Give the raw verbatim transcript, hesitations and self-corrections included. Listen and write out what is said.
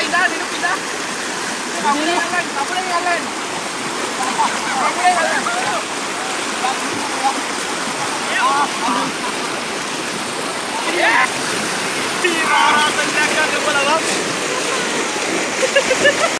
pindah, dia pindah. Tak boleh jalan, tak boleh jalan. Tak boleh jalan. Ya. Tira, tendangan ke bola.